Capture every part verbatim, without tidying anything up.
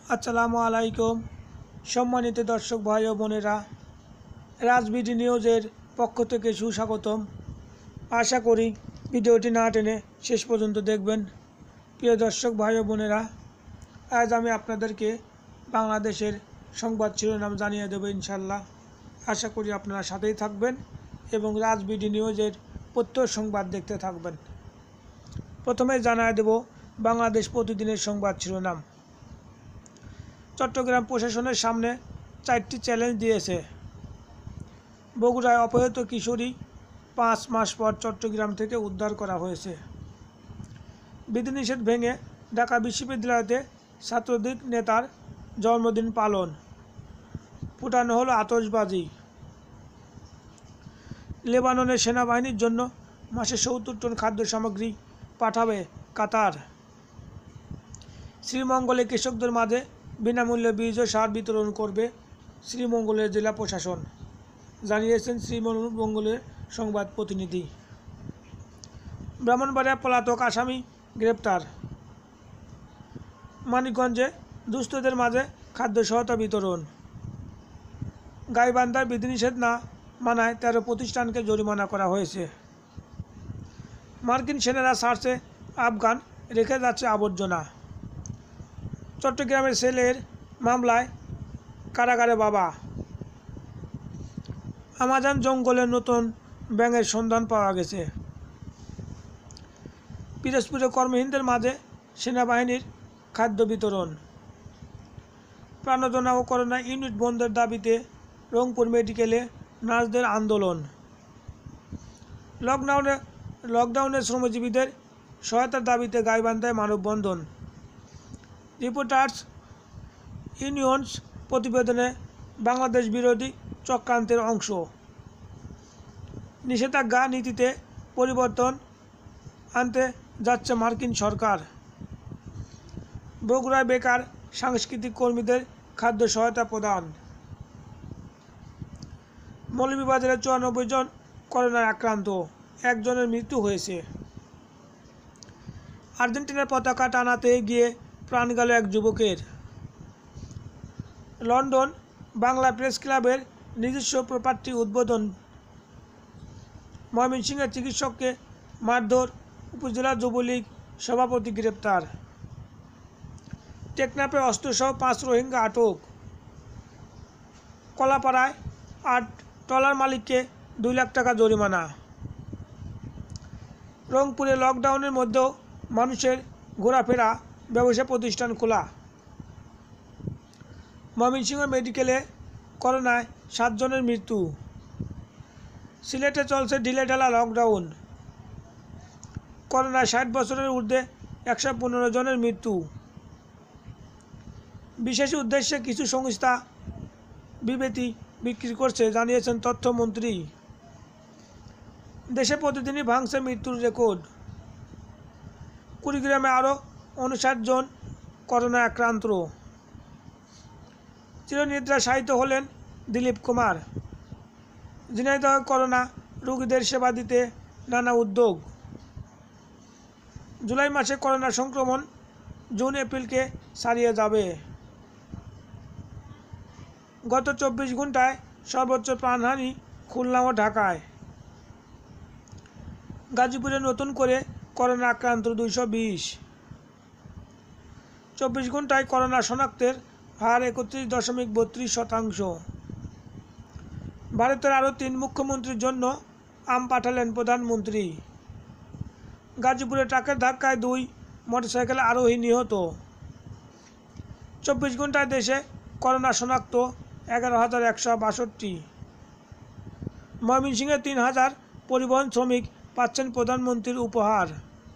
আসসালামু আলাইকুম সম্মানিত দর্শক ভাই ও বোনেরা, রাজবিডি নিউজের পক্ষ থেকে সুস্বাগতম। আশা করি ভিডিওটি না টেনে শেষ পর্যন্ত দেখবেন। প্রিয় দর্শক ভাই ও বোনেরা, আজ আমি আপনাদেরকে বাংলাদেশের সংবাদ শিরোনাম জানিয়ে দেব ইনশাল্লাহ। আশা করি আপনারা সাথেই থাকবেন এবং রাজবিডি নিউজের প্রত্যেক সংবাদ দেখতে থাকবেন। প্রথমে জানিয়ে দেব বাংলাদেশ প্রতিদিনের সংবাদ শিরোনাম। চট্টগ্রাম প্রশাসনের সামনে চারটি চ্যালেঞ্জ দিয়েছে। বগুড়ায় অপহৃত কিশোরী পাঁচ মাস পর চট্টগ্রাম থেকে উদ্ধার করা হয়েছে। বিধিনিষেধ ভেঙে ঢাকা বিশ্ববিদ্যালয়তে ছাত্রলীগ নেতার জন্মদিন পালন, ফুটানো হলো আতশবাজি। লেবাননের সেনাবাহিনীর জন্য মাসে সত্তর টন খাদ্য সামগ্রী পাঠাবে কাতার। শ্রীমঙ্গলে কৃষকদের মাঝে বিনামূল্যে বীজ ও সার বিতরণ করবে শ্রীমঙ্গলের জেলা প্রশাসন, জানিয়েছেন শ্রীমঙ্গলের সংবাদ প্রতিনিধি। ব্রাহ্মণবাড়িয়া পলাতক আসামি গ্রেপ্তার। মানিকগঞ্জে দুস্থদের মাঝে খাদ্য সহায়তা বিতরণ। গাইবান্ধায় বিধিনিষেধ না মানায় তেরো প্রতিষ্ঠানকে জরিমানা করা হয়েছে। মার্কিন সেনারা ছাড়ছে আফগান, রেখে যাচ্ছে আবর্জনা। চট্টগ্রামের ছেলের মামলায় কারাগারে বাবা। আমাজন জঙ্গলে নতুন ব্যাঙের সন্ধান পাওয়া গেছে। পিরোজপুরে কর্মহীনদের মাঝে সেনাবাহিনীর খাদ্য বিতরণ। প্রাণোদনা ও করোনা ইউনিট বন্ধের দাবিতে রংপুর মেডিকেলে নার্সদের আন্দোলন। লকডাউনে লকডাউনে শ্রমজীবীদের সহায়তার দাবিতে গাইবান্ধায় মানববন্ধন। রিপোর্টার্স ইউনিয়নস প্রতিবেদনে বাংলাদেশ বিরোধী চক্রান্তের অংশ। নিষেধাজ্ঞা নীতিতে পরিবর্তন আনতে যাচ্ছে মার্কিন সরকার। বগুড়ায় বেকার সাংস্কৃতিক কর্মীদের খাদ্য সহায়তা প্রদান। মৌলভীবাজারে চুরানব্বই জন করোনায় আক্রান্ত, একজনের মৃত্যু হয়েছে। আর্জেন্টিনার পতাকা টানাতে গিয়ে প্রাণ গেল এক যুবকের। লন্ডন বাংলা প্রেস ক্লাবের নিজস্ব প্রপার্টি উদ্বোধন। ময়মনসিংহের চিকিৎসককে মারধর, উপজেলা যুবলীগ সভাপতি গ্রেপ্তার। টেকনাফে অস্ত্রসহ পাঁচ রোহিঙ্গা আটক। কলাপাড়ায় আট ট্রলার মালিককে দুই লাখ টাকা জরিমানা। রংপুরে লকডাউনের মধ্যেও মানুষের ঘোরাফেরা, ব্যবসা প্রতিষ্ঠান খোলা। ময়মনসিংহ মেডিকেলে করোনায় সাতজনের মৃত্যু। সিলেটে চলছে ঢিলেঢালা লকডাউন। করোনায় ষাট বছরের ঊর্ধ্বে একশো পনেরো জনের মৃত্যু। বিশেষ উদ্দেশ্যে কিছু সংস্থা বিবৃতি বিক্রি করছে, জানিয়েছেন তথ্যমন্ত্রী। দেশে প্রতিদিনই ভাঙছে মৃত্যুর রেকর্ড। কুড়িগ্রামে আরও উনষাট জন করোনা আক্রান্ত। চিরনিদ্রা শায়িত হলেন দিলীপ কুমার। ঝিনাইদহে করোনা রোগীদের সেবা দিতে নানা উদ্যোগ। জুলাই মাসে করোনা সংক্রমণ জুন এপ্রিলকে ছাড়িয়ে যাবে। গত চব্বিশ ঘন্টায় সর্বোচ্চ প্রাণহানি খুলনা ও ঢাকায়। গাজীপুরে নতুন করে করোনা আক্রান্ত দুইশো বিশ। চব্বিশ ঘন্টায় করোনা শনাক্তের হার একত্রিশ দশমিক বত্রিশ শতাংশ। ভারতের আরও তিন মুখ্যমন্ত্রীর জন্য আম পাঠালেন প্রধানমন্ত্রী। গাজীপুরে ট্রাকের ধাক্কায় দুই মোটরসাইকেল আরোহী নিহত। চব্বিশ ঘন্টায় দেশে করোনা শনাক্ত এগারো হাজার একশো বাষট্টি। ময়মনসিংহে তিন হাজার পরিবহন শ্রমিক পাচ্ছেন প্রধানমন্ত্রীর উপহার।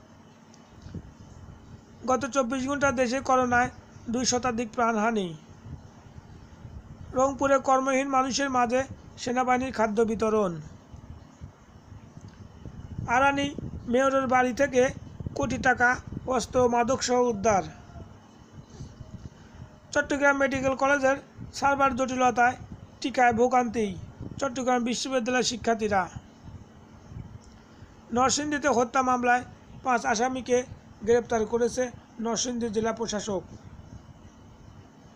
গত চব্বিশ ঘন্টা দেশে করোনায় দুই শতাধিক প্রাণহানি। রংপুরে কর্মহীন মানুষের মাঝে সেনাবাহিনীর খাদ্য বিতরণ। আরানি মেয়রের বাড়ি থেকে কোটি টাকা, অস্ত্র, মাদকসহ উদ্ধার। চট্টগ্রাম মেডিকেল কলেজের সার্ভার জটিলতায় টিকায় ভোগান্তি চট্টগ্রাম বিশ্ববিদ্যালয়ের শিক্ষার্থীরা। নরসিংদীতে হত্যা মামলায় পাঁচ আসামিকে গ্রেপ্তার করেছে নরসিংদী জেলা প্রশাসক।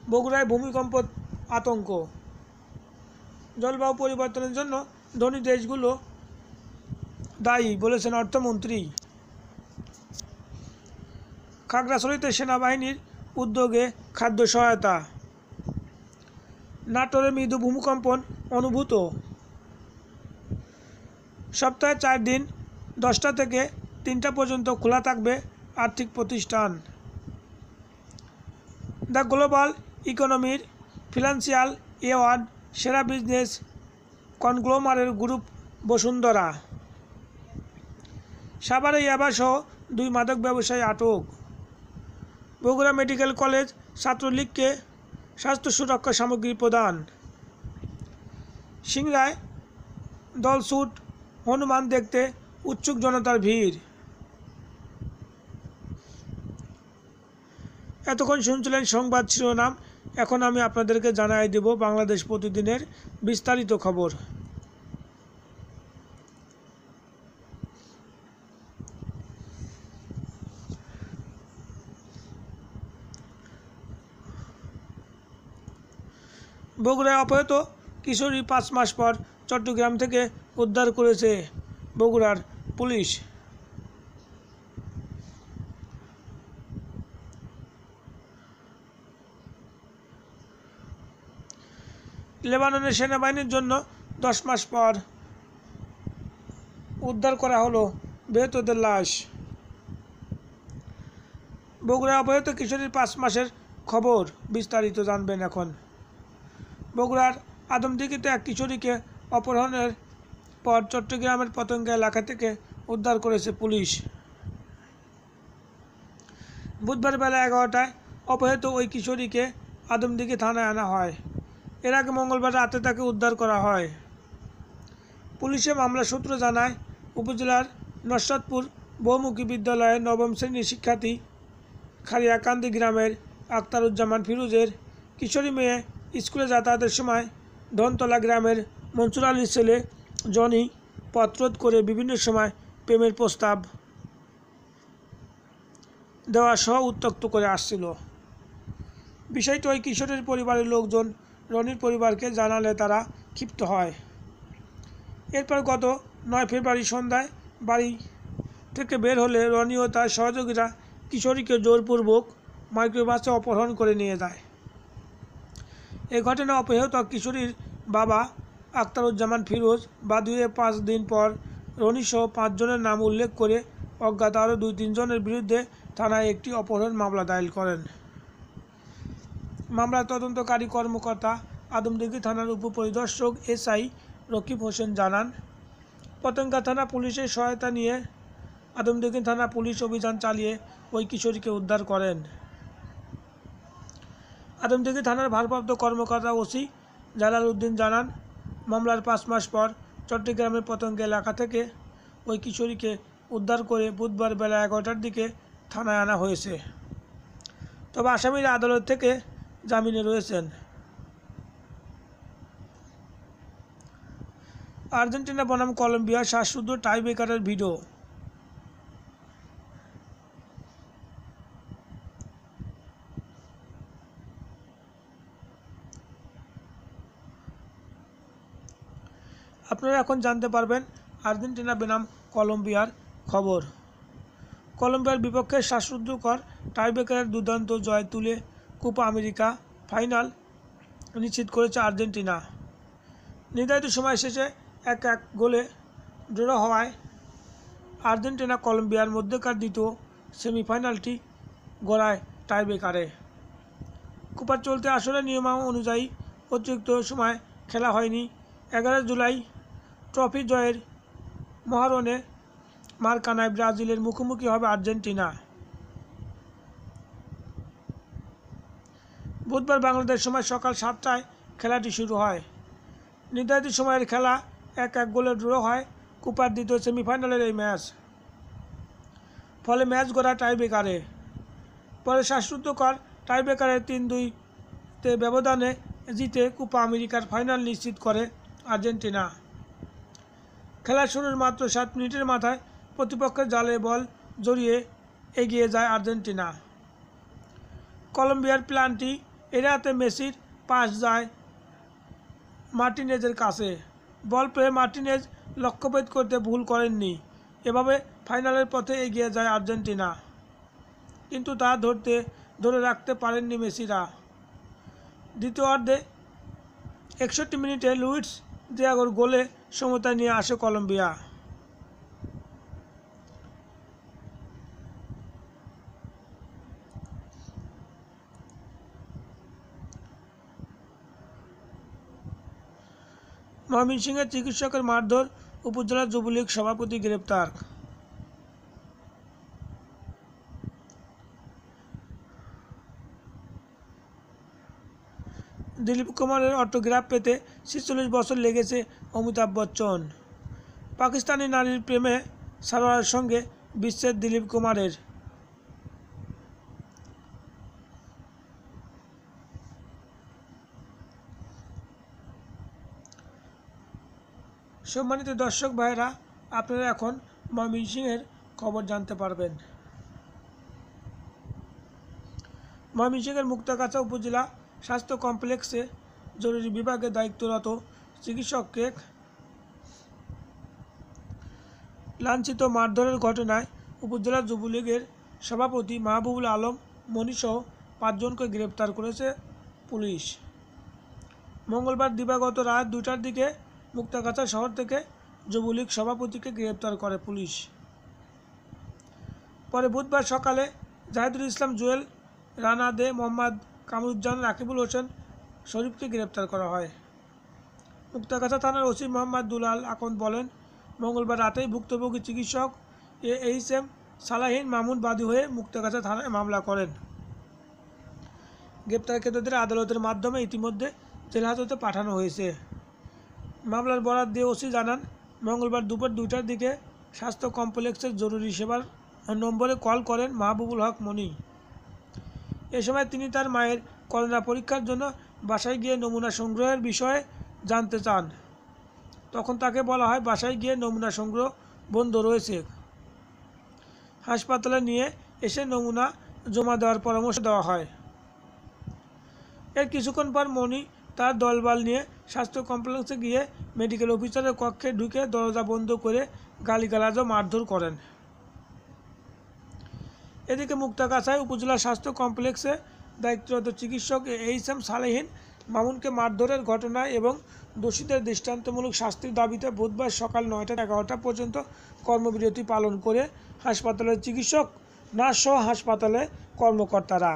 বগুড়ায় ভূমিকম্প আতঙ্ক। জলবায়ু পরিবর্তনের জন্য ধনী দেশগুলো দায়ী বলেছেন অর্থমন্ত্রী। খাগড়াছড়িতে সেনাবাহিনীর উদ্যোগে খাদ্য সহায়তা। নাটোরে মৃদু ভূমিকম্পন অনুভূত। সপ্তাহে চার দিন দশটা থেকে তিনটা পর্যন্ত খোলা থাকবে আর্থিক প্রতিষ্ঠান। দ্য গ্লোবাল ইকোনমির ফিনান্সিয়াল অ্যাওয়ার্ড সেরা বিজনেস কনগ্লোমারের গ্রুপ বসুন্ধরা। সাভারে ইয়াবাসহ দুই মাদক ব্যবসায়ী আটক। বগুড়া মেডিকেল কলেজ ছাত্রলীগকে স্বাস্থ্য সুরক্ষা সামগ্রী প্রদান। সিংড়ায় দলছুট হনুমান দেখতে উৎসুক জনতার ভিড়। এতক্ষণ শুনছিলেন সংবাদ শিরোনাম। এখন আমি আপনাদেরকে জানাই দেব বাংলাদেশ প্রতিদিনের বিস্তারিত খবর। বগুড়ায় অপহৃত কিশোরী পাঁচ মাস পর চট্টগ্রাম থেকে উদ্ধার করেছে বগুড়ার পুলিশ। লেবাননের সেনাবাহিনীর জন্য দশ মাস পর উদ্ধার করা হলো বেহতদের লাশ। বগুড়ায় অপহৃত কিশোরীর পাঁচ মাসের খবর বিস্তারিত জানবেন এখন। বগুড়ার আদমদিঘিতে এক কিশোরীকে অপহরণের পর চট্টগ্রামের পতেঙ্গা এলাকা থেকে উদ্ধার করেছে পুলিশ। বুধবার বেলা এগারোটায় অপহৃত ওই কিশোরীকে আদমদিঘি থানায় আনা হয়। এর আগে মঙ্গলবার রাতে তাকে উদ্ধার করা হয়। পুলিশের মামলা সূত্র জানায়, উপজেলার নরসাদপুর বহুমুখী বিদ্যালয়ের নবম শ্রেণীর শিক্ষার্থী খারিয়াকান্দি গ্রামের আখতারুজ্জামান ফিরোজের কিশোরী মেয়ে স্কুলে যাতায়াতের সময় ধনতলা গ্রামের মনসুর আলীর ছেলে জনি পথরোধ করে বিভিন্ন সময় প্রেমের প্রস্তাব দেওয়া সহ উত্ত্যক্ত করে আসছিল। বিষয়টি ওই কিশোরের পরিবারের লোকজন রনির পরিবারকে জানালে তারা ক্ষিপ্ত হয়। এরপর গত নয় ফেব্রুয়ারি সন্ধ্যায় বাড়ি থেকে বের হলে রনি ও তার সহযোগীরা কিশোরীকে জোরপূর্বক মাইক্রোবাসে অপহরণ করে নিয়ে যায়। এ ঘটনায় অপহৃত কিশোরীর বাবা আখতারুজ্জামান ফিরোজ বাদী পাঁচ দিন পর রনিসহ পাঁচজনের নাম উল্লেখ করে অজ্ঞাত আরও দুই তিনজনের বিরুদ্ধে থানায় একটি অপহরণ মামলা দায়ের করেন। মামলার তদন্তকারী কর্মকর্তা আদমদিঘি থানার উপপরিদর্শক এস আই রকিব হোসেন জানান, পতেঙ্গা থানা পুলিশের সহায়তা নিয়ে আদমদিঘি থানা পুলিশ অভিযান চালিয়ে ওই কিশোরীকে উদ্ধার করেন। আদমদিঘি থানার ভারপ্রাপ্ত কর্মকর্তা ওসি জালাল উদ্দিন জানান, মামলার পাঁচ মাস পর চট্টগ্রামের পতেঙ্গা এলাকা থেকে ওই কিশোরীকে উদ্ধার করে বুধবার বেলা এগারোটার দিকে থানায় আনা হয়েছে। তবে আসামিরা আদালত থেকে জামিনে রয়েছেন। আর্জেন্টিনা বনাম কলম্বিয়া শ্বাসরুদ্ধ টাইব্রেকারের ভিডিও। আপনারা এখন জানতে পারবেন আর্জেন্টিনা বনাম কলম্বিয়ার খবর। কলম্বিয়ার বিপক্ষে শ্বাসরুদ্ধকর টাইব্রেকারের দুর্দান্ত জয় তুলে কোপা আমেরিকা ফাইনাল নিশ্চিত করেছে আর্জেন্টিনা। নির্ধারিত সময় শেষে এক এক গোলে ড্র হওয়ায় আর্জেন্টিনা কলম্বিয়ার মধ্যকার দ্বিতীয় সেমিফাইনালটি গড়ায় টাইব্রেকারে। কোপার চলতি আসরে নিয়ম অনুযায়ী অতিরিক্ত সময় খেলা হয়নি। এগারো জুলাই ট্রফি জয়ের মহারণে মারকানায় ব্রাজিলের মুখোমুখি হবে আর্জেন্টিনা। বুধবার বাংলাদেশ সময় সকাল সাতটায় খেলাটি শুরু হয়। নির্ধারিত সময়ের খেলা এক এক গোলে ড্র হয় কোপার দ্বিতীয় সেমিফাইনালের এই ম্যাচ। ফলে ম্যাচ গড়া টাইব্রেকারে। পরে শ্বাসরুদ্ধকর টাইব্রেকারের তিন দুইতে ব্যবধানে জিতে কোপা আমেরিকার ফাইনাল নিশ্চিত করে আর্জেন্টিনা। খেলা শুরুর মাত্র সাত মিনিটের মাথায় প্রতিপক্ষের জালে বল জড়িয়ে এগিয়ে যায় আর্জেন্টিনা। কলম্বিয়ার প্ল্যানটি এরাতে মেসির পাস যায় মার্টিনেজের কাছে। বল পেয়ে মার্টিনেজ লক্ষ্যভেদ করতে ভুল করেননি। এভাবে ফাইনালের পথে এগিয়ে যায় আর্জেন্টিনা, কিন্তু তা ধরতে ধরে রাখতে পারেননি মেসিরা। দ্বিতীয়ার্ধে একষট্টি মিনিটে লুইস দিয়াগোর গোলে সমতা নিয়ে আসে কলম্বিয়া। ময়মনসিংহের চিকিৎসকের মারধর, উপজেলা যুবলীগ সভাপতি গ্রেপ্তার। দিলীপ কুমারের অটোগ্রাফ পেতে ছেচল্লিশ বছর লেগেছে অমিতাভ বচ্চন। পাকিস্তানি নারীর প্রেমে সারোয়ারের সঙ্গে বিচ্ছেদ দিলীপ কুমারের। সম্মানিত দর্শক ভাইরা, আপনারা এখন ময়মনসিংহের খবর জানতে পারবেন। ময়মনসিংহের মুক্তাগাছা উপজেলা স্বাস্থ্য কমপ্লেক্সে জরুরি বিভাগে দায়িত্বরত চিকিৎসককে লাঞ্ছিত মারধরের ঘটনায় উপজেলা যুবলীগের সভাপতি মাহবুবুল আলম মনিসহ পাঁচজনকে গ্রেপ্তার করেছে পুলিশ। মঙ্গলবার দিবাগত রাত দুইটার দিকে মুক্তাগাছা শহর থেকে যুবলীগ সভাপতিকে গ্রেপ্তার করে পুলিশ। পরে বুধবার সকালে জাহিদুল ইসলাম জুয়েল, রানা দে, মোহাম্মদ কামরুজ্জামান, রাকিবুল হোসেন শরীফকে গ্রেপ্তার করা হয়। মুক্তাগাছা থানার ওসি মোহাম্মদ দুলাল আকন্দ বলেন, মঙ্গলবার রাতেই ভুক্তভোগী চিকিৎসক A H M Salahin Mamun বাদী হয়ে মুক্তাগাছা থানায় মামলা করেন। গ্রেপ্তারকৃতদের আদালতের মাধ্যমে ইতিমধ্যে জেলহাজতে পাঠানো হয়েছে। মামলার বরাত দিয়ে ওসি জানান, মঙ্গলবার দুপুর দুইটার দিকে স্বাস্থ্য কমপ্লেক্সের জরুরি সেবার নম্বরে কল করেন মাহবুবুল হক মনি। এ সময় তিনি তার মায়ের করোনা পরীক্ষার জন্য বাসায় গিয়ে নমুনা সংগ্রহের বিষয়ে জানতে চান। তখন তাকে বলা হয় বাসায় গিয়ে নমুনা সংগ্রহ বন্ধ রয়েছে। হাসপাতালে নিয়ে এসে নমুনা জমা দেওয়ার পরামর্শ দেওয়া হয়। এর কিছুক্ষণ পর মনি তার দলবল নিয়ে স্বাস্থ্য কমপ্লেক্সে গিয়ে মেডিকেল অফিসারের কক্ষে ঢুকে দরজা বন্ধ করে গালিগালাজ ও মারধর করেন। এদিকে মুক্তাগাছায় উপজেলা স্বাস্থ্য কমপ্লেক্সে দায়িত্বরত চিকিৎসক এইচ এম সালেহীন মামুনকে মারধরের ঘটনায় এবং দোষীদের দৃষ্টান্তমূলক শাস্তির দাবিতে বুধবার সকাল নয়টা এগারোটা পর্যন্ত কর্মবিরতি পালন করে হাসপাতালের চিকিৎসক, নার্স সহ হাসপাতালে কর্মকর্তারা।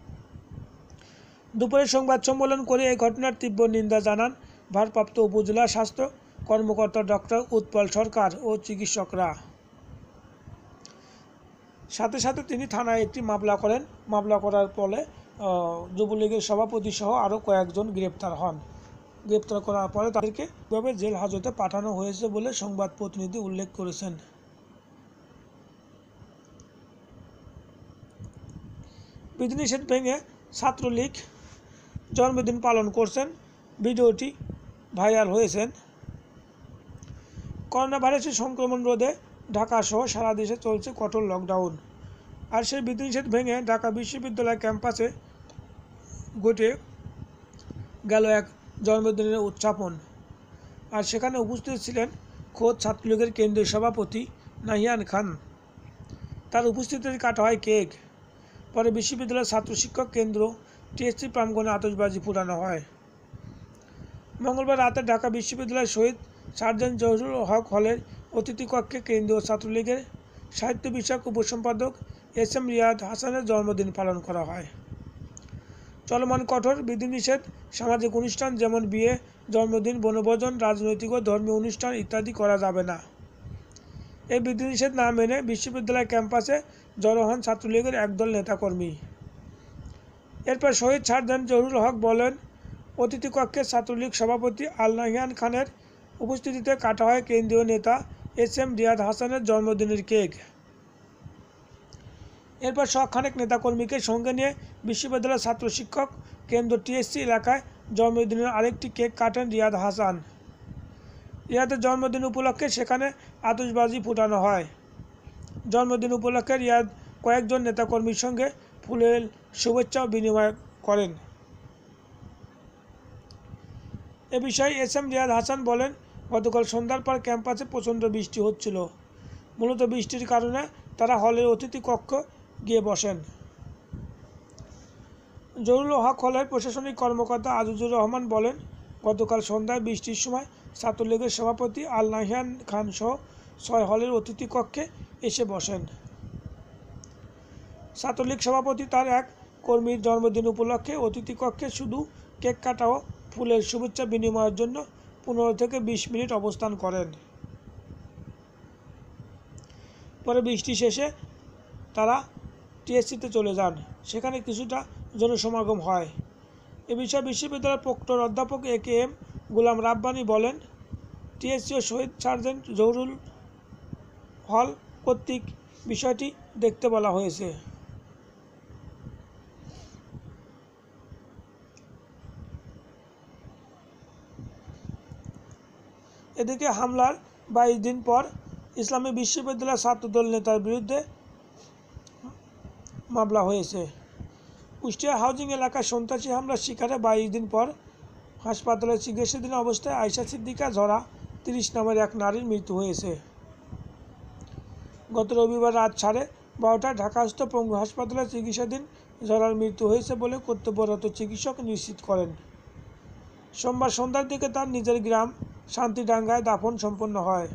দুপুরে সংবাদ সম্মেলন করে এই ঘটনার তীব্র নিন্দা জানান ভারপ্রাপ্ত উপজেলা স্বাস্থ্য কর্মকর্তা ডক্টর উৎপল সরকার ও চিকিৎসকরা। সাথে সাথে তিনি থানায় একটি মামলা করেন। মামলা করার ফলে যুবলীগের সভাপতি সহ আরও কয়েকজন গ্রেপ্তার হন। গ্রেপ্তার করার পরে তাদেরকে এভাবে জেল হাজতে পাঠানো হয়েছে বলে সংবাদ প্রতিনিধি উল্লেখ করেছেন। বিধিনিষেধ ভেঙে ছাত্রলীগ জন্মদিন পালন করছেন, ভিডিওটি ভাইরাল হয়েছেন। করোনা ভাইরাসের সংক্রমণ রোধে ঢাকা সহ সারা দেশে চলছে কঠোর লকডাউন। আর সেই বিধিনিষেধ ভেঙে ঢাকা বিশ্ববিদ্যালয় ক্যাম্পাসে ঘটে গেল এক জন্মদিনের উদযাপন। আর সেখানে উপস্থিত ছিলেন খোদ ছাত্রলীগের কেন্দ্রীয় সভাপতি নাহিয়ান খান। তার উপস্থিতিতে কাটা হয় কেক। পরে বিশ্ববিদ্যালয়ের ছাত্র শিক্ষক কেন্দ্র টিএসসি প্রাঙ্গণে আতশবাজি ফুটানো হয়। মঙ্গলবার রাতে ঢাকা বিশ্ববিদ্যালয়ের শহীদ সার্জেন্ট জহুরুল হক হলের অতিথি কক্ষে কেন্দ্রীয় ছাত্রলীগের সাহিত্য বিষয়ক উপসম্পাদক এস এম রিয়াদ হাসানের জন্মদিন পালন করা হয়। চলমান কঠোর বিধিনিষেধ সামাজিক অনুষ্ঠান যেমন বিয়ে, জন্মদিন, বনভোজন, রাজনৈতিক ও ধর্মীয় অনুষ্ঠান ইত্যাদি করা যাবে না। এই বিধিনিষেধ না মেনে বিশ্ববিদ্যালয় ক্যাম্পাসে জড়ো হন ছাত্রলীগের একদল নেতাকর্মী। এরপর শহীদ সার্জেন্ট জহুরুল হক বলেন, অতিথি কক্ষে ছাত্রলীগ সভাপতি আল নাহিয়ান খানের উপস্থিতিতে কাটা হয় কেন্দ্রীয় নেতা এস এম রিয়াদ হাসানের জন্মদিনের কেক। এরপর শখানেক নেতাকর্মীকে সঙ্গে নিয়ে বিশ্ববিদ্যালয়ের ছাত্র শিক্ষক কেন্দ্র টিএসসি এলাকায় জন্মদিনের আরেকটি কেক কাটেন রিয়াদ হাসান। রিয়াদের জন্মদিন উপলক্ষে সেখানে আতশবাজি ফুটানো হয়। জন্মদিন উপলক্ষে রিয়াদ কয়েকজন নেতাকর্মীর সঙ্গে ফুলের শুভেচ্ছা বিনিময় করেন। এ বিষয়ে এস এম রিয়াদ হাসান বলেন, গতকাল সন্ধ্যার পর ক্যাম্পাসে প্রচণ্ড বৃষ্টি হচ্ছিল। মূলত বৃষ্টির কারণে তারা হলের অতিথি কক্ষে গিয়ে বসেন। জহুরুল হক হলের প্রশাসনিক কর্মকর্তা আজিজুর রহমান বলেন, গতকাল সন্ধ্যায় বৃষ্টির সময় ছাত্রলীগের সভাপতি আল নাহিয়ান খান সহ ছয় হলের অতিথি কক্ষে এসে বসেন। ছাত্রলীগ সভাপতি তার এক কর্মীর জন্মদিন উপলক্ষে অতিথি কক্ষে শুধু কেক কাটা ও ফুলের শুভেচ্ছা বিনিময়ের জন্য পনেরো থেকে বিশ মিনিট অবস্থান করেন। পরে বৃষ্টি শেষে তারা টিএসসিতে চলে যান। সেখানে কিছুটা জনসমাগম হয়। এ বিষয়ে বিশ্ববিদ্যালয়ের প্রক্টর অধ্যাপক এ কে এম গোলাম রাব্বানী বলেন, টিএসসি ও শহীদ সার্জেন্ট জহুরুল হল কর্তৃক বিষয়টি দেখতে বলা হয়েছে। এদিকে হামলার বাইশ দিন পর ইসলামী বিশ্ববিদ্যালয়ের ছাত্রদল নেতার বিরুদ্ধে মামলা হয়েছে। কুষ্টিয়া হাউজিং এলাকায় সন্ত্রাসী হামলার শিকারে বাইশ দিন পর হাসপাতালে চিকিৎসাধীন অবস্থায় আয়শা সিদ্দিকা ঝরা তিরিশ নামের এক নারীর মৃত্যু হয়েছে। গত রবিবার রাত সাড়ে বারোটায় ঢাকাস্থ পঙ্গু হাসপাতালে চিকিৎসাধীন ঝরার মৃত্যু হয়েছে বলে কর্তব্যরত চিকিৎসক নিশ্চিত করেন। সোমবার সন্ধ্যার দিকে তার নিজের গ্রাম শান্তিডাঙ্গায় দাফন সম্পন্ন হয়।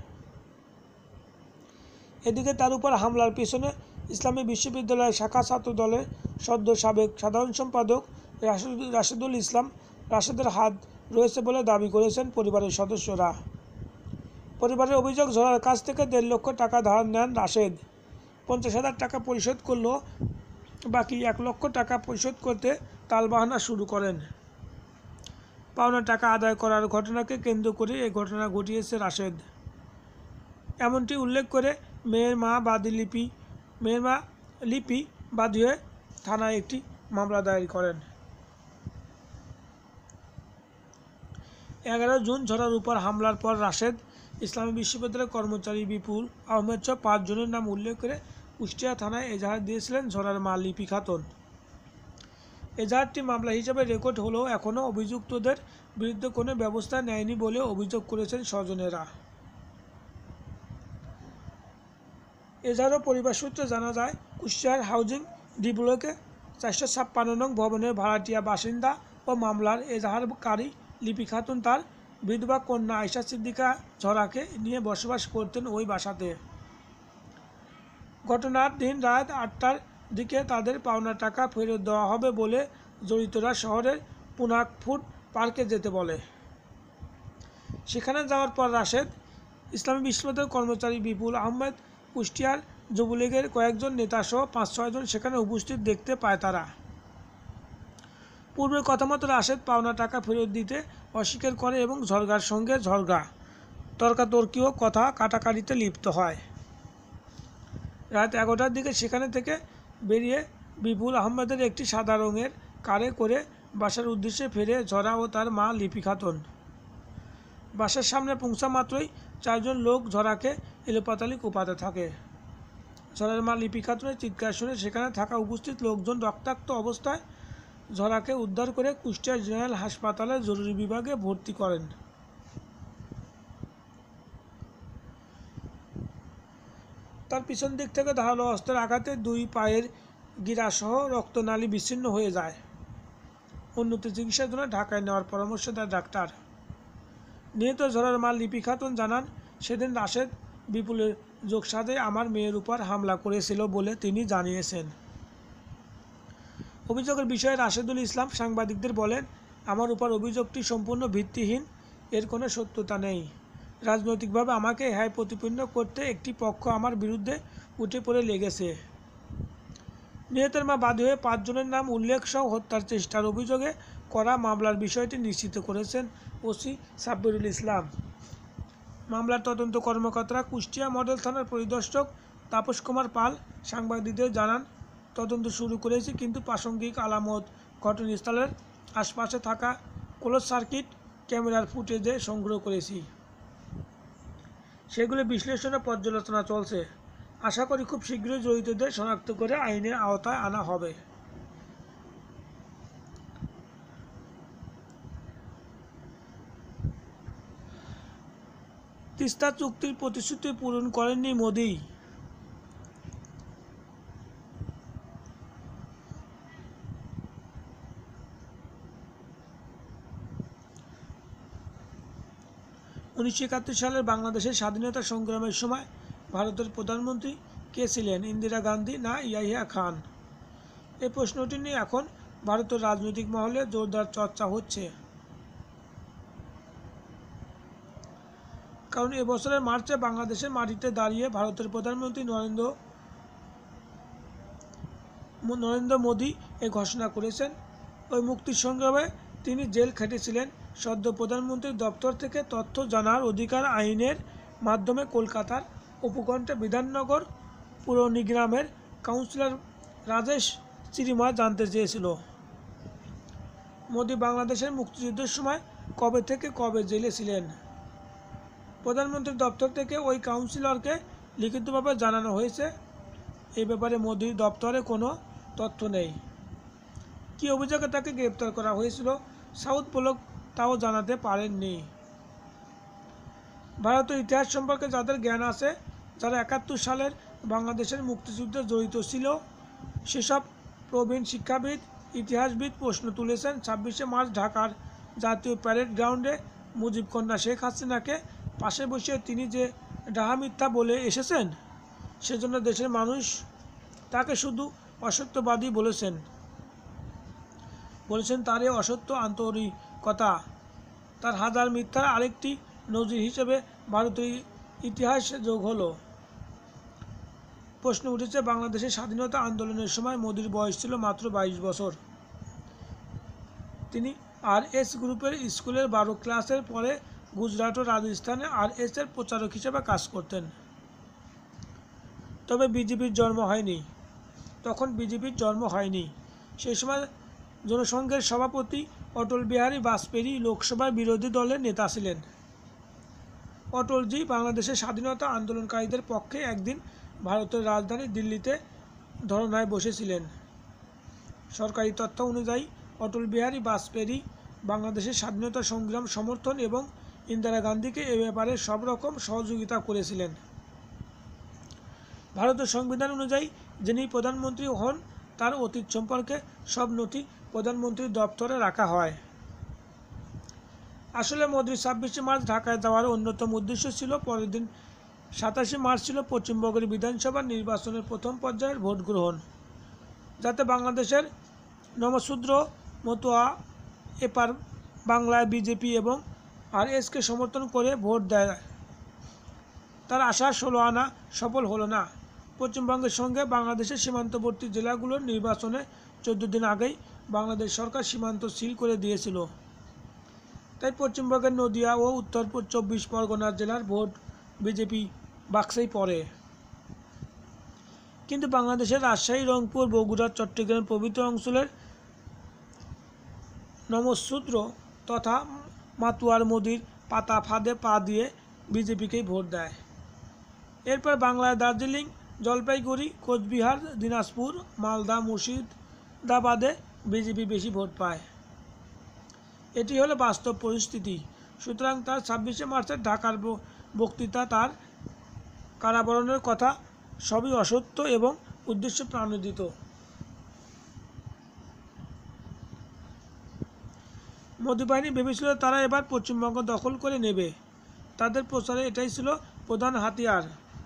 এদিকে তার উপর হামলার পিছনে ইসলামী বিশ্ববিদ্যালয়ের শাখা ছাত্র দলের সদ্য সাবেক সাধারণ সম্পাদক রাশেদুল ইসলাম রাশেদের হাত রয়েছে বলে দাবি করেছেন পরিবারের সদস্যরা। পরিবারের অভিযোগ, ঝরার কাছ থেকে দেড় লক্ষ টাকা ধার নেন রাশেদ। পঞ্চাশ হাজার টাকা পরিশোধ করলেও বাকি এক লক্ষ টাকা পরিশোধ করতে তালবাহানা শুরু করেন। পাওনা টাকা আদায় করার ঘটনাকে কেন্দ্র করে এই ঘটনা ঘটিয়েছে রাশেদ, এমনটি উল্লেখ করে মেয়ের মা বাদী লিপি মেয়ের মা লিপি বাদী হয়ে থানায় একটি মামলা দায়ের করেন। এগারো জুন ঝরার উপর হামলার পর রাশেদ, ইসলামী বিশ্ববিদ্যালয়ের কর্মচারী বিপুল আহমেদ সহ পাঁচ জনের নাম উল্লেখ করে কুষ্টিয়া থানায় এজাহার দিয়েছিলেন ঝরার মা লিপি খাতুন। এজাহারটি মামলা হিসেবে রেকর্ড হলেও এখনও অভিযুক্তদের বিরুদ্ধে কোনো ব্যবস্থা নেয়নি বলে অভিযোগ করেছেন স্বজনেরা। এজাহারও পরিবার সূত্রে জানা যায়, কুষ্টিয়ার হাউজিং ডি ব্লকে চারশো ছাপ্পান্ন নং ভবনের ভাড়াটিয়া বাসিন্দা ও মামলার এজাহারকারী লিপি খাতুন তার বিধবা কন্যা আয়শা সিদ্দিকা ঝরাকে নিয়ে বসবাস করতেন ওই বাসাতে। ঘটনার দিন রাত আটটার দিকে তাদের পাওনা টাকা ফেরত দেওয়া হবে বলে জড়িতরা শহরের পুনাকফুড পার্কে যেতে বলে। সেখানে যাওয়ার পর রাশেদ, ইসলামী বিশ্ববিদ্যালয়ের কর্মচারী বিপুল আহমেদ, কুষ্টিয়ার যুবলীগের কয়েকজন নেতাসহ পাঁচ ছয়জন সেখানে উপস্থিত দেখতে পায় তারা। পূর্বের কথা মতো রাশেদ পাওনা টাকা ফেরত দিতে অস্বীকার করে এবং ঝরগার সঙ্গে ঝরগা তর্কাতর্কি ও কথা কাটাকাটিতে লিপ্ত হয়। রাত এগারোটার দিকে সেখানে থেকে বেরিয়ে বিপুল আহমেদের একটি সাদা রঙের কারে করে বাসার উদ্দেশ্যে ফেরে ঝরা ও তার মা লিপি খাতুন। বাসার সামনে পৌঁছা মাত্রই চারজন লোক ঝরাকে এলোপাতালি কোপাতে থাকে। ঝরার মা লিপি খাতুনের চিৎকার শুনে সেখানে থাকা উপস্থিত লোকজন রক্তাক্ত অবস্থায় ঝরাকে উদ্ধার করে কুষ্টিয়া জেনারেল হাসপাতালে জরুরি বিভাগে ভর্তি করেন। তার পিছন দিক থেকে ধারালো অস্ত্রের আঘাতে দুই পায়ের গিরাসহ রক্তনালী বিচ্ছিন্ন হয়ে যায়। উন্নত চিকিৎসার জন্য ঢাকায় নেওয়ার পরামর্শ দেয় ডাক্তার। নিহত ঝরার মা লিপি খাতুন জানান, সেদিন রাশেদ বিপুলের যোগসাজে আমার মেয়ের উপর হামলা করেছিল বলে তিনি জানিয়েছেন। অভিযোগের বিষয়ে রাশেদুল ইসলাম সাংবাদিকদের বলেন, আমার উপর অভিযোগটি সম্পূর্ণ ভিত্তিহীন, এর কোনো সত্যতা নেই। রাজনৈতিকভাবে আমাকে হ্যায় প্রতিপন্ন করতে একটি পক্ষ আমার বিরুদ্ধে উঠে পড়ে লেগেছে। নিহতের মা বাদী হয়ে পাঁচজনের নাম উল্লেখ সহ হত্যার চেষ্টার অভিযোগে করা মামলার বিষয়টি নিশ্চিত করেছেন ওসি সাব্বিরুল ইসলাম। মামলার তদন্ত কর্মকর্তা কুষ্টিয়া মডেল থানার পরিদর্শক তাপস কুমার পাল সাংবাদিকদের জানান, তদন্ত শুরু করেছি, কিন্তু প্রাসঙ্গিক আলামত ঘটনাস্থলের আশপাশে থাকা ক্লোজ সার্কিট ক্যামেরার ফুটেজে সংগ্রহ করেছি, সেগুলো বিশ্লেষণ ও পর্যালোচনা চলছে। আশা করি খুব শীঘ্রই জড়িতদের শনাক্ত করে আইনের আওতায় আনা হবে। তিস্তা চুক্তির প্রতিশ্রুতি পূরণ করেননি মোদি। উনিশশো একাত্তর সালের বাংলাদেশের স্বাধীনতা সংগ্রামের সময় ভারতের প্রধানমন্ত্রী কে ছিলেন, ইন্দিরা গান্ধী না ইয়াহিয়া খান? এই প্রশ্নটি নিয়ে এখন ভারতের রাজনৈতিক মহলে জোরদার চর্চা হচ্ছে। কারণ এবছরের মার্চে বাংলাদেশের মাটিতে দাঁড়িয়ে ভারতের প্রধানমন্ত্রী নরেন্দ্র নরেন্দ্র মোদী এই ঘোষণা করেছেন। ওই মুক্তির সংগ্রামে তিনি জেল খেটেছিলেন। সদ্য প্রধানমন্ত্রীর দপ্তর থেকে তথ্য জানার অধিকার আইনের মাধ্যমে কলকাতার উপকণ্ঠে বিধাননগর পুর নিগমের কাউন্সিলর রাজেশ চিরিমা জানতে চেয়েছিল, মোদি বাংলাদেশের মুক্তিযুদ্ধের সময় কবে থেকে কবে জেলে ছিলেন। প্রধানমন্ত্রীর দপ্তর থেকে ওই কাউন্সিলরকে লিখিতভাবে জানানো হয়েছে। এই ব্যাপারে মোদির দপ্তরে কোনো তথ্য নেই। কী অভিযোগে তাকে গ্রেপ্তার করা হয়েছিল সাউথ পোলক তাও জানাতে পারেননি। ভারতের ইতিহাস সম্পর্কে যাদের জ্ঞান আছে, যারা একাত্তর সালের বাংলাদেশের মুক্তিযুদ্ধে জড়িত ছিল, সেসব প্রবীণ শিক্ষাবিদ, ইতিহাসবিদ প্রশ্ন তুলেছেন ছাব্বিশে মার্চ ঢাকার জাতীয় প্যারেড গ্রাউন্ডে মুজিব কন্যা শেখ হাসিনাকে পাশে বসিয়ে তিনি যে ডাহা মিথ্যা বলে এসেছেন, সেজন্য দেশের মানুষ তাকে শুধু অসত্যবাদী বলেছেন বলেছেন তার এই অসত্য আন্তরিকতা, তার হাজার মিথ্যার আরেকটি নজির হিসেবে ভারতের ইতিহাসে যোগ হলো। প্রশ্ন উঠেছে, বাংলাদেশের স্বাধীনতা আন্দোলনের সময় মোদির বয়স ছিল মাত্র বাইশ বছর। তিনি আর এস গ্রুপের স্কুলের বারো ক্লাসের পরে গুজরাট ও রাজস্থানে আর এস এর প্রচারক হিসেবে কাজ করতেন। তবে বিজেপির জন্ম হয়নি তখন বিজেপির জন্ম হয়নি সেই সময় জনসংঘের সভাপতি অটল বিহারী বাজপেয়ী লোকসভার বিরোধী দলের নেতা ছিলেন। অটলজি বাংলাদেশের স্বাধীনতা আন্দোলনকারীদের পক্ষে একদিন ভারতের রাজধানী দিল্লিতে ধরনায় বসেছিলেন। সরকারি তথ্য অনুযায়ী অটল বিহারী বাজপেয়ী বাংলাদেশের স্বাধীনতা সংগ্রাম সমর্থন এবং ইন্দিরা গান্ধীকে এ ব্যাপারে সব রকম সহযোগিতা করেছিলেন। ভারতের সংবিধান অনুযায়ী যিনি প্রধানমন্ত্রী হন, তার অতীত সম্পর্কে সব নথি প্রধানমন্ত্রীর দপ্তরে রাখা হয়। আসলে মোদির ছাব্বিশে মার্চ ঢাকায় যাওয়ার অন্যতম উদ্দেশ্য ছিল পরের দিন সাতাশে মার্চ ছিল পশ্চিমবঙ্গের বিধানসভা নির্বাচনের প্রথম পর্যায়ের ভোট গ্রহণ, যাতে বাংলাদেশের নমশূদ্র মতুয়া এপার বাংলায় বিজেপি এবং আর এসকে সমর্থন করে ভোট দেয়। তার আশা ষোলো আনা সফল হলো না। পশ্চিমবঙ্গের সঙ্গে বাংলাদেশের সীমান্তবর্তী জেলাগুলোর নির্বাচনে চোদ্দ দিন আগেই বাংলাদেশ সরকার সীমান্ত সিল করে দিয়েছিল। তাই পশ্চিমবঙ্গের নদিয়া ও উত্তর চব্বিশ পরগনা জেলার ভোট বিজেপি বাক্সেই পড়ে। কিন্তু বাংলাদেশের রাজশাহী, রংপুর, বগুড়া, চট্টগ্রাম প্রভৃতি অঞ্চলের নমশূদ্র তথা মাতুয়ার মোদির পাতা ফাঁদে পা দিয়ে বিজেপিকেই ভোট দেয়। এরপর বাংলার দার্জিলিং, জলপাইগুড়ি, কোচবিহার, দিনাজপুর, মালদা, মুর্শিদাবাদে বিজেপি বেশি ভোট পায়। এটি হলো বাস্তব পরিস্থিতি। সুতরাং তার ছাব্বিশে মার্চের ঢাকার বক্তৃতা, তার কারাবরণের কথা সবই অসত্য এবং উদ্দেশ্য প্রণোদিত। মোদি বাহিনী ভেবেছিল তারা এবার পশ্চিমবঙ্গ দখল করে নেবে। তাদের প্রচারে এটাই ছিল প্রধান হাতিয়ার।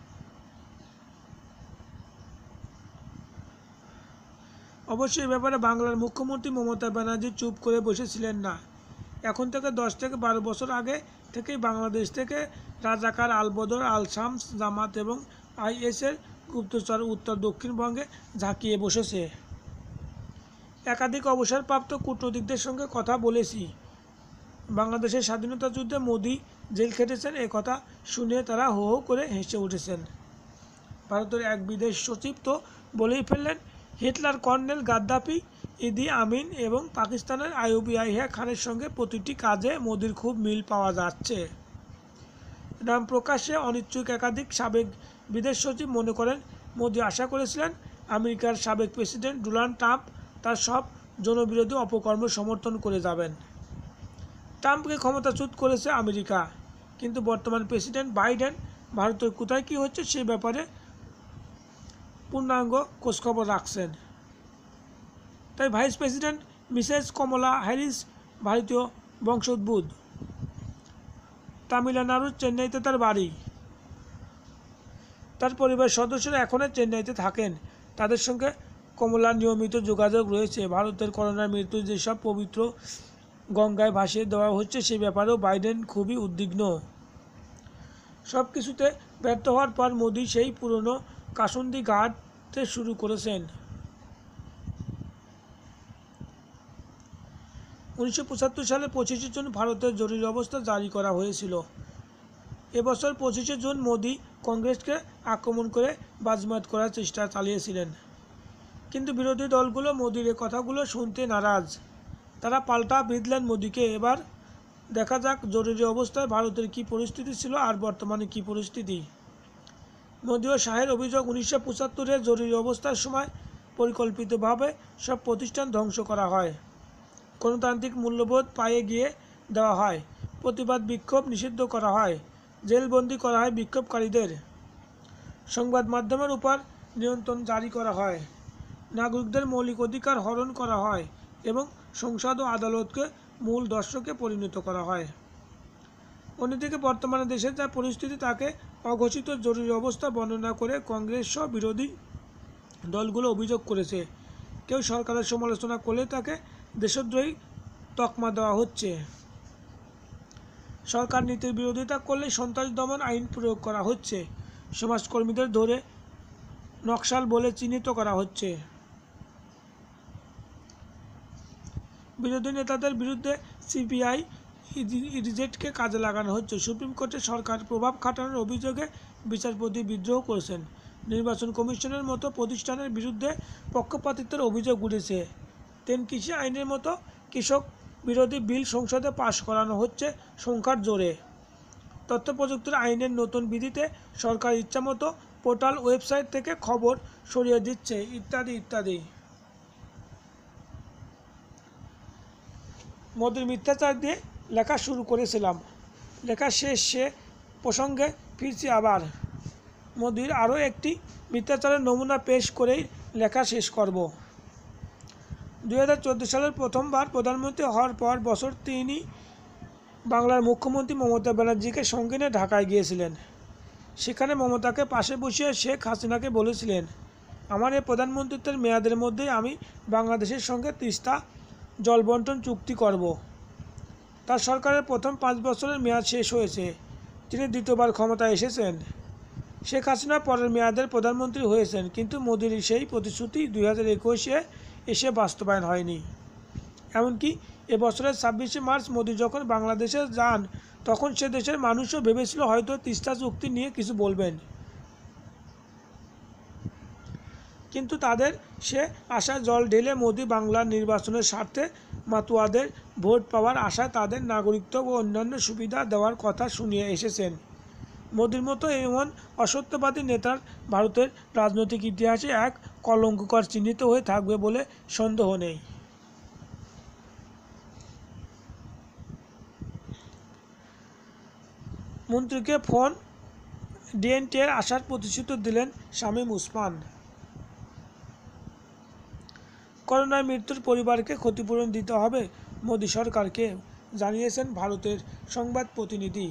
অবশ্যই এ ব্যাপারে বাংলার মুখ্যমন্ত্রী মমতা ব্যানার্জি চুপ করে বসেছিলেন না। এখন থেকে দশ থেকে বারো বছর আগে থেকেই বাংলাদেশ থেকে রাজাকার, আলবদর, আল শামস, জামাত এবং আইএসের গুপ্তচর উত্তর দক্ষিণবঙ্গে ঝাঁকিয়ে বসেছে। একাধিক অবসরপ্রাপ্ত কূটনীতিকদের সঙ্গে কথা বলেছি। বাংলাদেশের স্বাধীনতা যুদ্ধে মোদি জেল খেটেছেন এ কথা শুনে তারা হো হো করে হেসে উঠেছেন। ভারতের এক বিদেশ সচিব তো বলেই ফেললেন, Hitler, colonel Gaddafi, Idi Amin এবং পাকিস্তানের আইয়ুব ইয়াহিয়া খানের সঙ্গে প্রতিটি কাজে মোদির খুব মিল পাওয়া যাচ্ছে। নাম প্রকাশ্যে অনিচ্ছুক একাধিক সাবেক বিদেশ সচিব মনে করেন, মোদি আশা করেছিলেন আমেরিকার সাবেক প্রেসিডেন্ট ডোনাল্ড ট্রাম্প তার সব জনবিরোধী অপকর্ম সমর্থন করে যাবেন। ট্রাম্পকে ক্ষমতাচ্যুত করেছে আমেরিকা, কিন্তু বর্তমান প্রেসিডেন্ট বাইডেন ভারতের কোথায় কী হচ্ছে সে ব্যাপারে পূর্ণাঙ্গ খোঁজখবর রাখছেন। তাই vice president Mrs Kamala Harris ভারতীয় বংশোদ্ভূত। তামিলনাড়ুর চেন্নাইতে তার বাড়ি। তার পরিবারের সদস্যরা এখনও চেন্নাইতে থাকেন। তাদের সঙ্গে কমলার নিয়মিত যোগাযোগ রয়েছে। ভারতের করোনার মৃত্যু যেসব পবিত্র গঙ্গায় ভাসিয়ে দেওয়া হচ্ছে সে ব্যাপারেও বাইডেন খুবই উদ্বিগ্ন। সব কিছুতে ব্যর্থ হওয়ার পর মোদি সেই পুরনো কাসুন্দি ঘাটতে শুরু করেছেন। উনিশশো পঁচাত্তর সালে পঁচিশে জুন ভারতের জরুরি অবস্থা জারি করা হয়েছিল। এবছর পঁচিশে জুন মোদি কংগ্রেসকে আক্রমণ করে বাজমাত করার চেষ্টা চালিয়েছিলেন, কিন্তু বিরোধী দলগুলো মোদির এ কথাগুলো শুনতে নারাজ। তারা পাল্টা বিঁধলেন মোদিকে। এবার দেখা যাক জরুরি অবস্থায় ভারতের কী পরিস্থিতি ছিল আর বর্তমানে কী পরিস্থিতি। মোদি ও শাহের অভিযোগ, উনিশশো পঁচাত্তরের জরুরি অবস্থার সময় পরিকল্পিতভাবে সব প্রতিষ্ঠান ধ্বংস করা হয়, গণতান্ত্রিক মূল্যবোধ পায়ে গিয়ে দেওয়া হয়, প্রতিবাদ বিক্ষোভ নিষিদ্ধ করা হয়, জেলবন্দি করা হয় বিক্ষোভকারীদের, সংবাদ মাধ্যমের উপর নিয়ন্ত্রণ জারি করা হয়, নাগরিকদের মৌলিক অধিকার হরণ করা হয় এবং সংসদ ও আদালতকে মূল দর্শকে পরিণত করা হয়। অন্যদিকে বর্তমানে দেশের যা পরিস্থিতি তাকে অঘোষিত জরুরি অবস্থা বর্ণনা করে কংগ্রেস সহ বিরোধী দলগুলো অভিযোগ করেছে। কেউ সরকারের সমালোচনা করলে তাকে দেশদ্রোহী তকমা দেওয়া হচ্ছে। সরকার নীতির বিরোধিতা করলে সন্ত্রাস দমন আইন প্রয়োগ করা হচ্ছে। সমাজকর্মীদের ধরে নকশাল বলে চিহ্নিত করা হচ্ছে। বিরোধী নেতাদের বিরুদ্ধে সিবিআই ইডিজেডকে কাজে লাগানো হচ্ছে। সুপ্রিম কোর্টে সরকার প্রভাব খাটানোর অভিযোগে বিচারপতি বিদ্রোহ করেছেন। নির্বাচন কমিশনের মতো প্রতিষ্ঠানের বিরুদ্ধে পক্ষপাতিত্বের অভিযোগ উঠেছে। তেন কৃষি আইনের মতো কৃষক বিরোধী বিল সংসদে পাশ করানো হচ্ছে সংখ্যার জোরে। তথ্য প্রযুক্তির আইনের নতুন বিধিতে সরকার ইচ্ছামতো পোর্টাল ওয়েবসাইট থেকে খবর সরিয়ে দিচ্ছে, ইত্যাদি ইত্যাদি। মোদির মিথ্যাচার দিয়ে লেখা শুরু করেছিলাম, লেখা শেষ সে প্রসঙ্গে ফিরছি আবার। মোদির আরও একটি মিথ্যাচারের নমুনা পেশ করেই লেখা শেষ করব। দুই হাজার চোদ্দো সালের প্রথমবার প্রধানমন্ত্রী হওয়ার পর বছর তিনি বাংলার মুখ্যমন্ত্রী মমতা ব্যানার্জিকে সঙ্গে নিয়ে ঢাকায় গিয়েছিলেন। সেখানে মমতাকে পাশে বসিয়ে শেখ হাসিনাকে বলেছিলেন, আমার এই প্রধানমন্ত্রিত্বের মেয়াদের মধ্যেই আমি বাংলাদেশের সঙ্গে তিস্তা জলবন্টন চুক্তি করব। তার সরকারের প্রথম পাঁচ বছরের মেয়াদ শেষ হয়েছে। তিনি দ্বিতীয়বার ক্ষমতায় এসেছেন। শেখ হাসিনা পরের মেয়াদের প্রধানমন্ত্রী হয়েছেন, কিন্তু মোদির সেই প্রতিশ্রুতি দুই হাজার একুশে এসে বাস্তবায়ন হয়নি। এমনকি এবছরের ছাব্বিশে মার্চ মোদি যখন বাংলাদেশে যান তখন সে দেশের মানুষও ভেবেছিল হয়তো তিস্তা চুক্তি নিয়ে কিছু বলবেন, কিন্তু তাদের সে আশায় জল ঢেলে মোদি বাংলার নির্বাচনের স্বার্থে মাতুয়াদের ভোট পাওয়ার আশায় তাদের নাগরিকত্ব ও অন্যান্য সুবিধা দেওয়ার কথা শুনিয়ে এসেছেন। মোদির মতো এমন অসত্যবাদী নেতার ভারতের রাজনৈতিক ইতিহাসে এক কলঙ্ককর চিহ্নিত হয়ে থাকবে বলে সন্দেহ নেই। মন্ত্রীকে ফোন ডিএনটির আসার প্রতিশ্রুতি দিলেন শামীম ওসমান। করোনায় মৃত্যুর পরিবারকে ক্ষতিপূরণ দিতে হবে মোদি সরকারকে, জানিয়েছেন ভারতের সংবাদ প্রতিনিধি।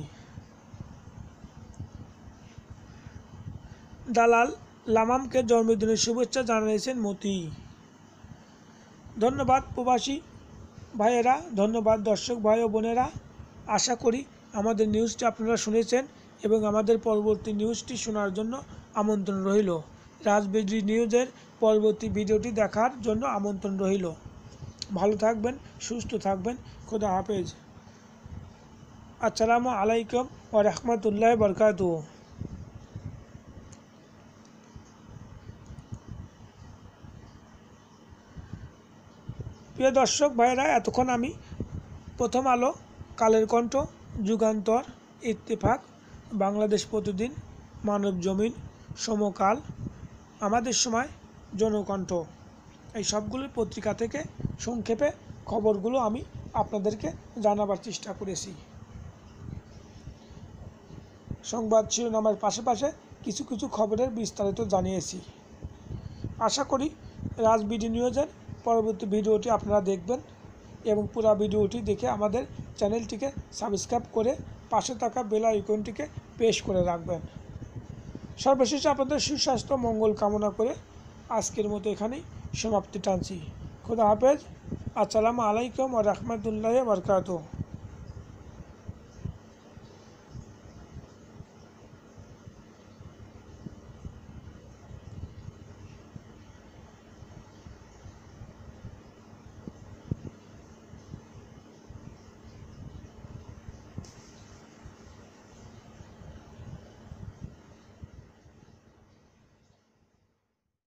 দালাল লামামকে জন্মদিনের শুভেচ্ছা জানিয়েছেন মোদি। ধন্যবাদ প্রবাসী ভাইয়েরা, ধন্যবাদ দর্শক ভাই ও বোনেরা। আশা করি আমাদের নিউজটি আপনারা শুনেছেন এবং আমাদের পরবর্তী নিউজটি শোনার জন্য আমন্ত্রণ রইল। রাজবিডি নিউজের পরবর্তী ভিডিওটি দেখার জন্য আমন্ত্রণ রইল। ভালো থাকবেন, সুস্থ থাকবেন। খোদা হাফেজ। আসসালামু আলাইকুম ওয়া রাহমাতুল্লাহি ওয়া বারাকাতুহু। প্রিয় দর্শক ভাইয়েরা, এতক্ষণ আমি প্রথম আলো, কালের কণ্ঠ, যুগান্তর, ইত্তেফাক, বাংলাদেশ প্রতিদিন, মানব জমিন, সমকাল, আমাদের সময়, জনকণ্ঠ, এই সবগুলো পত্রিকা থেকে সংক্ষেপে খবরগুলো আমি আপনাদেরকে জানাবার চেষ্টা করেছি। সংবাদ শিরোনামের পাশে পাশে কিছু কিছু খবরের বিস্তারিত জানিয়েছি। আশা করি রাজ বিডি নিউজের পরবর্তী ভিডিওটি আপনারা দেখবেন এবং পুরো ভিডিওটি দেখে আমাদের চ্যানেলটিকে সাবস্ক্রাইব করে পাশে থাকা বেল আইকনটিকে প্রেস করে রাখবেন। সর্বশেষে আপনাদের সুস্বাস্থ্য মঙ্গল কামনা করে আজকের মতো এখানেই সমাপ্তি টানছি। খুদা হাফেজ। আসসালামু আলাইকুম ওয়া রাহমাতুল্লাহি ওয়া বারাকাতুহু।